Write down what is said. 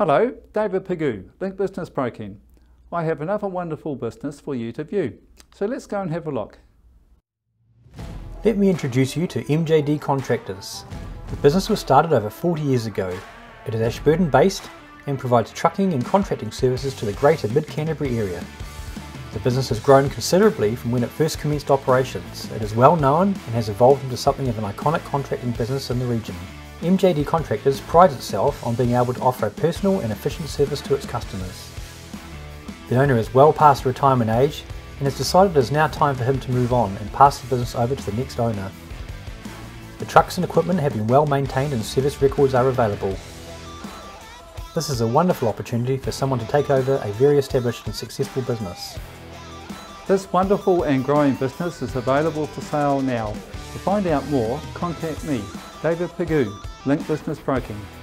Hello, David.pigou, Link Business Broking. I have another wonderful business for you to view, so let's go and have a look. Let me introduce you to MJD Contractors. The business was started over 40 years ago. It is Ashburton based and provides trucking and contracting services to the greater Mid-Canterbury area. The business has grown considerably from when it first commenced operations. It is well known and has evolved into something of an iconic contracting business in the region. MJD Contractors prides itself on being able to offer a personal and efficient service to its customers. The owner is well past retirement age and has decided it is now time for him to move on and pass the business over to the next owner. The trucks and equipment have been well maintained and service records are available. This is a wonderful opportunity for someone to take over a very established and successful business. This wonderful and growing business is available for sale now. To find out more, contact me, David.pigou, Link Business Broking.